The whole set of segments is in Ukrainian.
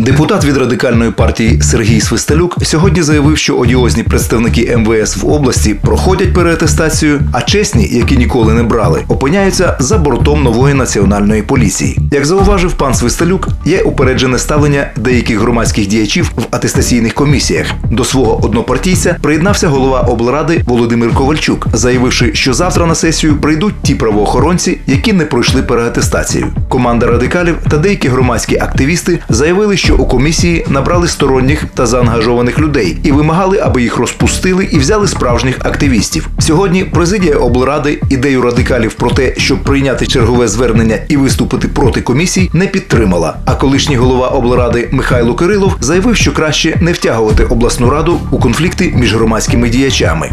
Депутат від Радикальної партії Сергій Свисталюк сьогодні заявив, що одіозні представники МВС в області проходять переатестацію, а чесні, які ніколи не брали, опиняються за бортом нової національної поліції. Як зауважив пан Свисталюк, є упереджене ставлення деяких громадських діячів в атестаційних комісіях. До свого однопартійця приєднався голова облради Володимир Ковальчук, заявивши, що завтра на сесію прийдуть ті правоохоронці, які не пройшли переатестацію. Команда радикалів та деякі громадські активісти заявили, що у комісії набрали сторонніх та заангажованих людей і вимагали, аби їх розпустили і взяли справжніх активістів. Сьогодні президія облради ідею радикалів про те, щоб прийняти чергове звернення і виступити проти комісій, не підтримала. А колишній голова облради Михайло Кирилов заявив, що краще не втягувати обласну раду у конфлікти між громадськими діячами.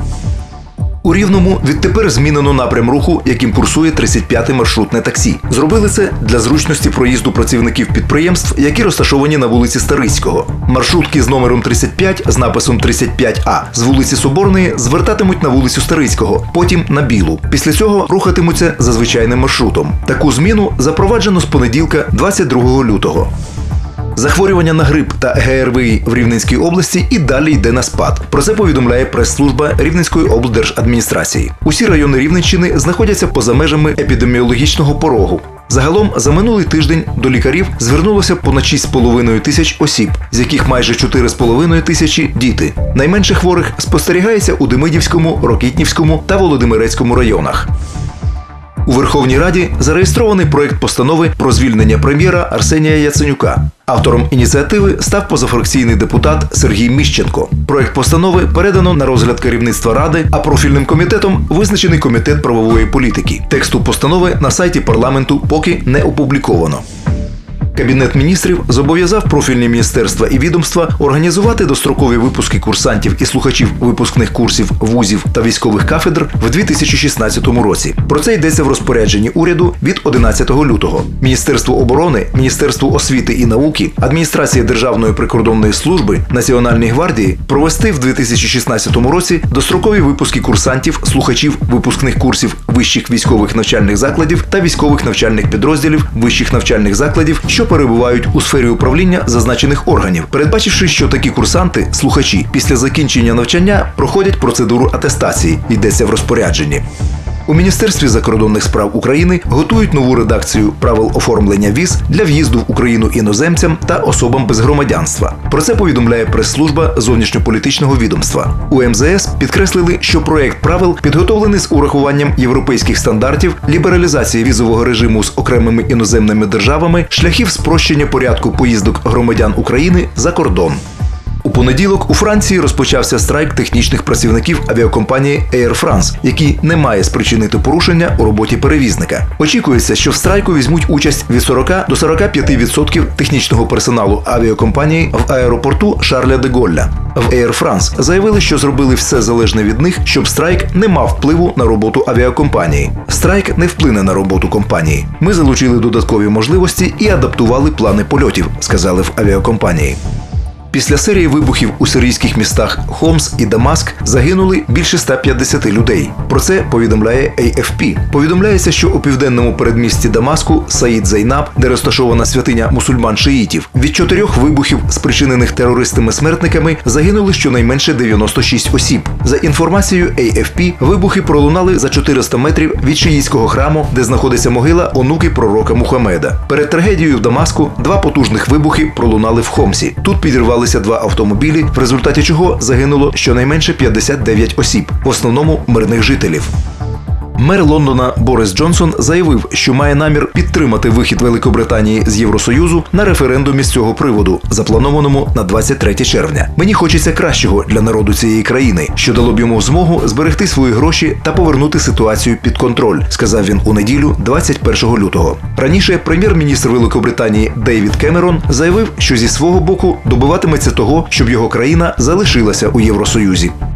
У Рівному відтепер змінено напрям руху, яким курсує 35-те маршрутне таксі. Зробили це для зручності проїзду працівників підприємств, які розташовані на вулиці Старицького. Маршрутки з номером 35 з написом 35А з вулиці Соборної звертатимуть на вулицю Старицького, потім на Білу. Після цього рухатимуться за звичайним маршрутом. Таку зміну запроваджено з понеділка, 22 лютого. Захворювання на грип та ГРВІ в Рівненській області і далі йде на спад. Про це повідомляє прес-служба Рівненської облдержадміністрації. Усі райони Рівненщини знаходяться поза межами епідеміологічного порогу. Загалом за минулий тиждень до лікарів звернулося понад 6,5 тисяч осіб, з яких майже 4,5 тисячі – діти. Найменше хворих спостерігається у Демидівському, Рокітнівському та Володимирецькому районах. У Верховній Раді зареєстрований проект постанови про звільнення прем'єра Арсенія Яценюка. Автором ініціативи став позафракційний депутат Сергій Міщенко. Проект постанови передано на розгляд керівництва Ради, а профільним комітетом визначений Комітет правової політики. Тексту постанови на сайті парламенту поки не опубліковано. Кабінет міністрів зобов'язав профільні міністерства і відомства організувати дострокові випуски курсантів і слухачів випускних курсів вузів та військових кафедр в 2016 році. Про це йдеться в розпорядженні уряду від 11 лютого. Міністерство оборони, Міністерство освіти і науки, Адміністрація Державної прикордонної служби, Національній гвардії провести в 2016 році дострокові випуски курсантів, слухачів випускних курсів вищих військових навчальних закладів та військових навчальних підрозділів вищих навчальних закладів, що перебувають у сфері управління зазначених органів, передбачивши, що такі курсанти, слухачі, після закінчення навчання проходять процедуру атестації, йдеться в розпорядженні. У Міністерстві закордонних справ України готують нову редакцію правил оформлення віз для в'їзду в Україну іноземцям та особам без громадянства. Про це повідомляє прес-служба зовнішньополітичного відомства. У МЗС підкреслили, що проєкт правил підготовлений з урахуванням європейських стандартів, лібералізації візового режиму з окремими іноземними державами, шляхів спрощення порядку поїздок громадян України за кордон. У понеділок у Франції розпочався страйк технічних працівників авіакомпанії Air France, який не має спричинити порушення у роботі перевізника. Очікується, що в страйку візьмуть участь від 40 до 45% технічного персоналу авіакомпанії в аеропорту Шарля де Голля. В Air France заявили, що зробили все залежне від них, щоб страйк не мав впливу на роботу авіакомпанії. Страйк не вплине на роботу компанії. Ми залучили додаткові можливості і адаптували плани польотів, сказали в авіакомпанії. Після серії вибухів у сирійських містах Хомс і Дамаск загинули більше 150 людей. Про це повідомляє AFP. Повідомляється, що у південному передмісті Дамаску Саїд Зайнаб, де розташована святиня мусульман-шиїтів, від 4 вибухів, спричинених терористами-смертниками, загинули щонайменше 96 осіб. За інформацією AFP, вибухи пролунали за 400 метрів від шиїтського храму, де знаходиться могила онуки пророка Мухаммеда. Перед трагедією в Дамаску 2 потужних вибухи пролунали в Хомсі. Тут підірвали 2 автомобілі, в результаті чого загинуло щонайменше 59 осіб, в основному мирних жителів. Мер Лондона Борис Джонсон заявив, що має намір підтримати вихід Великобританії з Євросоюзу на референдумі з цього приводу, запланованому на 23 червня. Мені хочеться кращого для народу цієї країни, що дало б йому змогу зберегти свої гроші та повернути ситуацію під контроль, сказав він у неділю, 21 лютого. Раніше прем'єр-міністр Великобританії Дейвід Кемерон заявив, що зі свого боку добиватиметься того, щоб його країна залишилася у Євросоюзі.